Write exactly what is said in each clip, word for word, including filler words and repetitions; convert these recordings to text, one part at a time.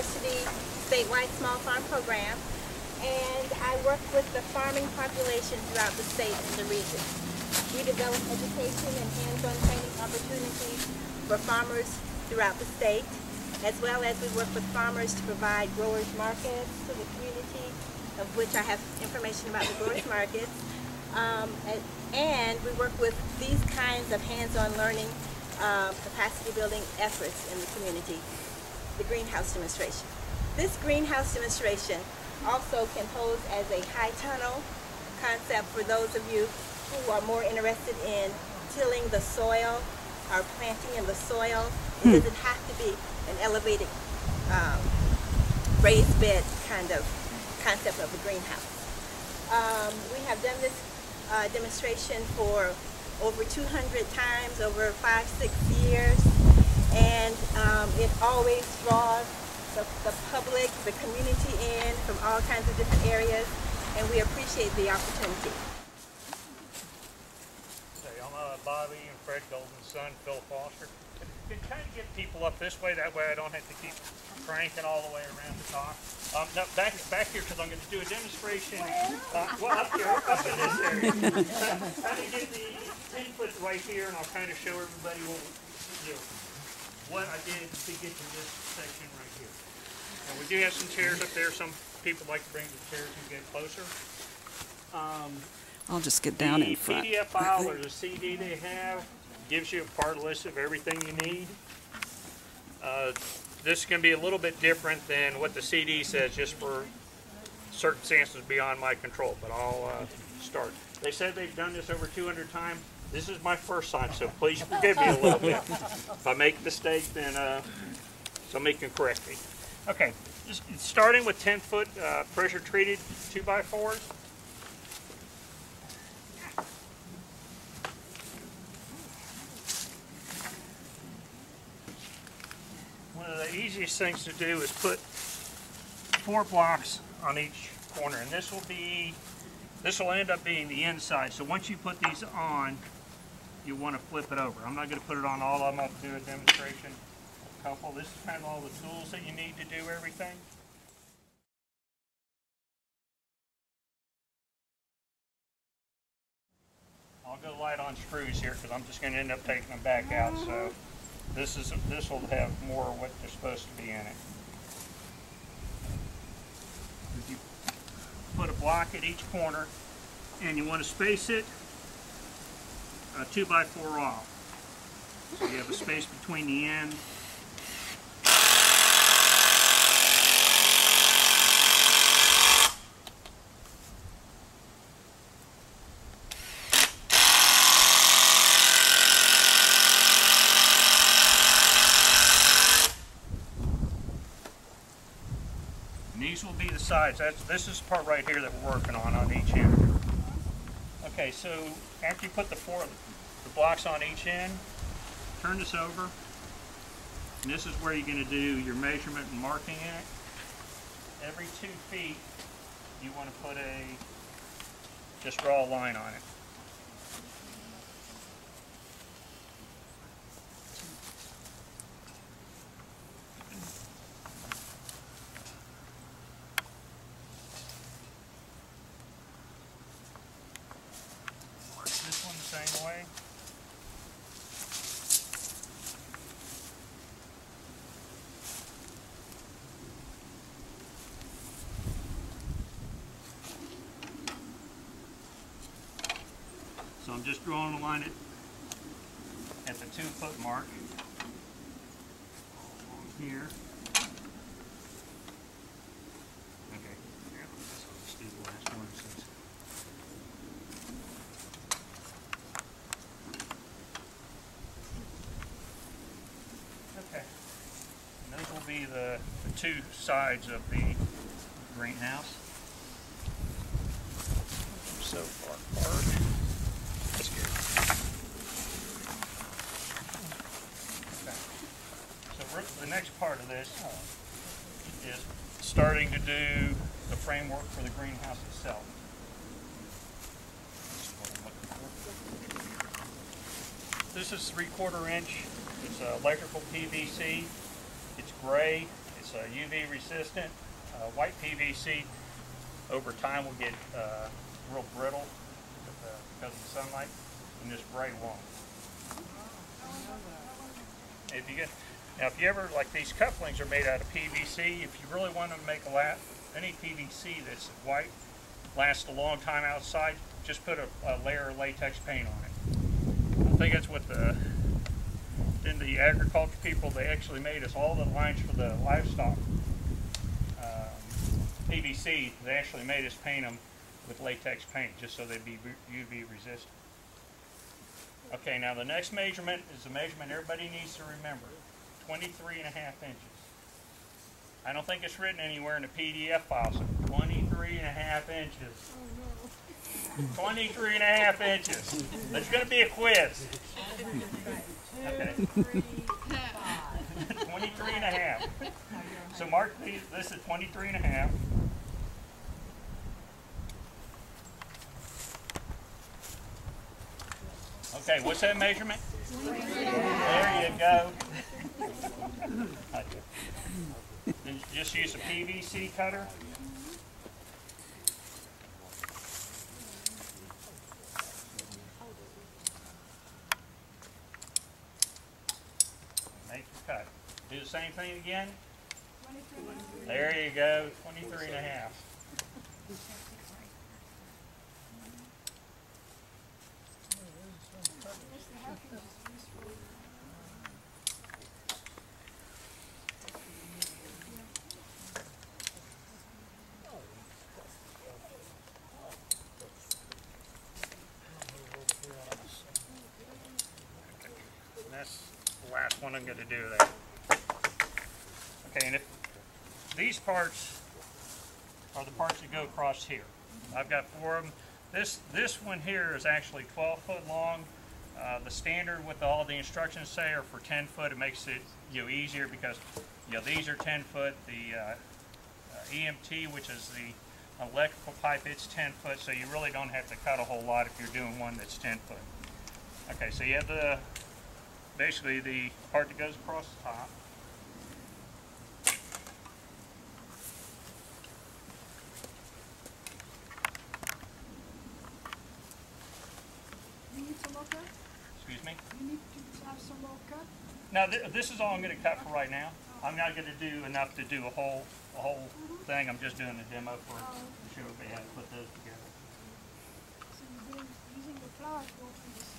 University statewide small farm program, and I work with the farming population throughout the state and the region. We develop education and hands-on training opportunities for farmers throughout the state, as well as we work with farmers to provide growers markets to the community, of which I have information about the growers markets. Um, and, and we work with these kinds of hands-on learning uh, capacity building efforts in the community, the greenhouse demonstration. This greenhouse demonstration also can pose as a high tunnel concept for those of you who are more interested in tilling the soil or planting in the soil. It hmm. doesn't have to be an elevated um, raised bed kind of concept of a greenhouse. Um, we have done this Uh, demonstration for over two hundred times over five, six years, and um, it always draws the, the public, the community in from all kinds of different areas, and we appreciate the opportunity. Okay, I'm uh, Bobby and Fred Golden's son, Phil Foster. Can kind of get people up this way, that way I don't have to keep cranking all the way around the top. Um, no, back back here, because I'm going to do a demonstration. Uh, well, up here, up in this area. Kind of get the ten foot right here, and I'll kind of show everybody what, you know, what I did to get to this section right here. And we do have some chairs up there. Some people like to bring the chairs and get closer. Um, I'll just get down in front. The P D F file or the C D they have gives you a part list of everything you need. Uh, this is going to be a little bit different than what the C D says, just for circumstances beyond my control, but I'll uh, start. They said they've done this over two hundred times. This is my first time, so please forgive me a little bit. If I make a mistake, then uh, somebody can correct me. Okay, just starting with ten foot uh, pressure treated two by fours. One of the easiest things to do is put four blocks on each corner, and this will be, this will end up being the inside. So once you put these on, you want to flip it over. I'm not going to put it on all of them. I'll do a demonstration, a couple. This is kind of all the tools that you need to do everything. I'll go light on screws here because I'm just going to end up taking them back out. So this is this will have more of what they're supposed to be in it. If you put a block at each corner, and you want to space it uh, two by four off, so you have a space between the end. These will be the sides. That's, this is the part right here that we're working on on each end. Okay, so after you put the four the blocks on each end, turn this over, and this is where you're going to do your measurement and marking in it. Every two feet, you want to put a, just draw a line on it. This one the same way. So I'm just drawing a line at, at the two foot mark here. Okay, here, let's just do the last one. Since Okay, and those will be the, the two sides of the greenhouse. So far apart. That's good. Okay. So we're, the next part of this is starting to do the framework for the greenhouse itself. This is three quarter inch. It's uh, electrical P V C. It's gray. It's It's uh, U V resistant. Uh, white P V C over time will get uh, real brittle with, uh, because of the sunlight, and this gray won't. If you get now, if you ever like these couplings are made out of P V C. If you really want to make a lat any P V C that's white lasts a long time outside, just put a, a layer of latex paint on it. I think that's what the then the agriculture people, they actually made us all the lines for the livestock um, P V C. They actually made us paint them with latex paint just so they'd be U V resistant. Okay, now the next measurement is the measurement everybody needs to remember. twenty-three and a half inches. I don't think it's written anywhere in the P D F file, so twenty-three and a half inches. twenty-three and a half inches. There's going to be a quiz. Okay. twenty-three and a half. So mark these, this is twenty-three and a half. Okay, what's that measurement? There you go. Then just use a P V C cutter. Make your cut. Do the same thing again. There you go, twenty-three and a half. That's the last one I'm going to do there. Okay, and if these parts are the parts that go across here. I've got four of them. This this one here is actually twelve foot long. Uh, the standard with all the instructions say are for ten foot. It makes it you know easier because you know these are ten foot. The uh, uh, E M T, which is the electrical pipe, it's ten foot. So you really don't have to cut a whole lot if you're doing one that's ten foot. Okay, so you have the basically the part that goes across the top. You need some more cut? Excuse me? You need to have some more cut? Now th this is all I'm going to cut for right now. I'm not going to do enough to do a whole a whole Mm-hmm. thing. I'm just doing a demo for to show everybody how to put those together. So you're doing, using the flour to go through this.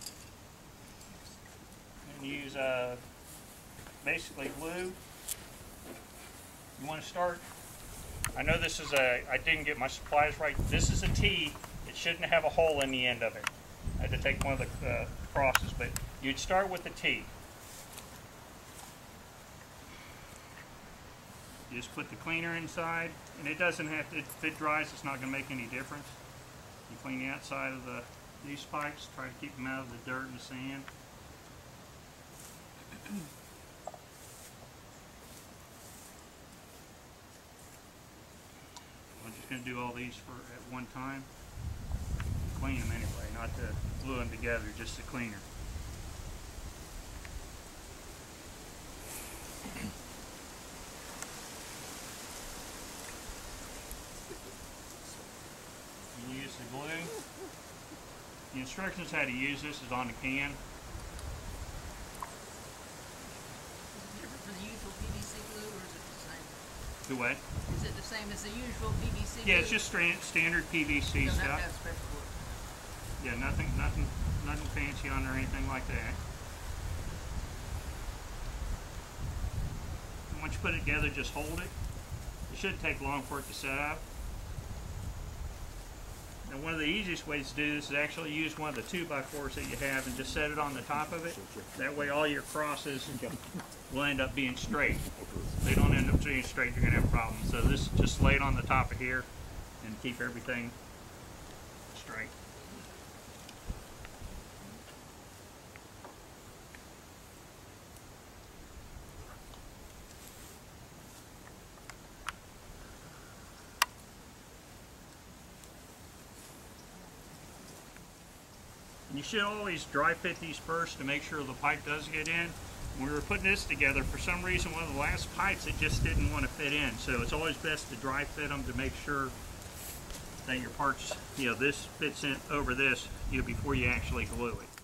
And use uh, basically glue. You want to start. I know this is a. I didn't get my supplies right. This is a T. It shouldn't have a hole in the end of it. I had to take one of the uh, crosses, but you'd start with the T. You just put the cleaner inside, and it doesn't have to. If it dries, it's not going to make any difference. You clean the outside of the these pipes. Try to keep them out of the dirt and the sand. I'm just going to do all these for at one time. Clean them anyway, not to glue them together, just the cleaner. You use the glue. The instructions how to use this is on the can. For the usual P V C glue, or is it the same? Do what? Is it the same as the usual P V C glue? Yeah, it's just strand, standard P V C You don't stuff. have to have special glue. Yeah, nothing, nothing, nothing fancy on or anything like that. And once you put it together, just hold it. It shouldn't take long for it to set up. And one of the easiest ways to do this is actually use one of the two by fours that you have and just set it on the top of it. That way all your crosses will end up being straight. If they don't end up being straight, you're going to have problems. So this, just lay it on the top of here and keep everything straight. You should always dry fit these first to make sure the pipe does get in. when we were putting this together, for some reason one of the last pipes, it just didn't want to fit in. So it's always best to dry fit them to make sure that your parts, you know, this fits in over this, you know, before you actually glue it.